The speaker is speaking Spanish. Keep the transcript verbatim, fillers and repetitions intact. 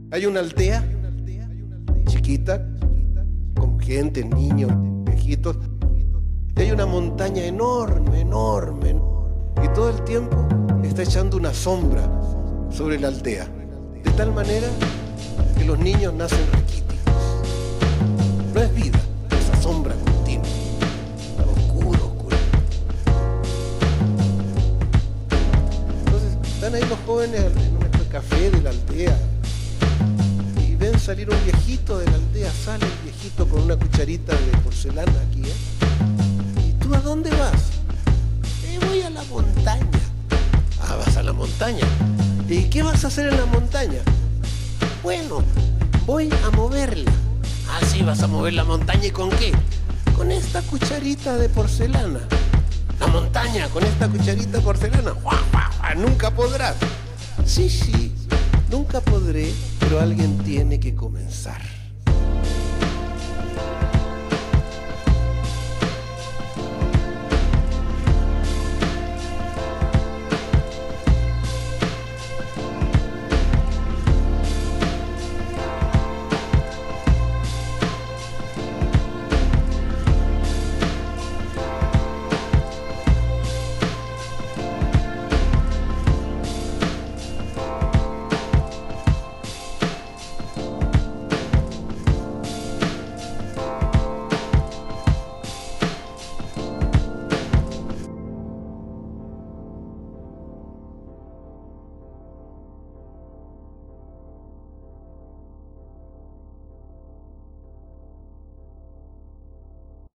Hay una aldea chiquita, con gente, niños, viejitos, y hay una montaña enorme, enorme, y todo el tiempo está echando una sombra sobre la aldea, de tal manera que los niños nacen raquíticos. No es vida, esa sombra continua, oscuro, oscuro. Entonces están ahí los jóvenes en un café de la aldea y ven salir un viejito de la aldea. Sale el viejito con una cucharita de porcelana aquí, ¿eh? ¿Y tú a dónde vas? Eh, voy a la montaña. Ah, vas a la montaña. ¿Y qué vas a hacer en la montaña? Bueno, voy a moverla. Ah, sí, vas a mover la montaña. ¿Y con qué? Con esta cucharita de porcelana. La montaña con esta cucharita de porcelana. ¡Guau, guau, guau! Nunca podrás. Sí, sí, nunca podré, pero alguien tiene que comenzar.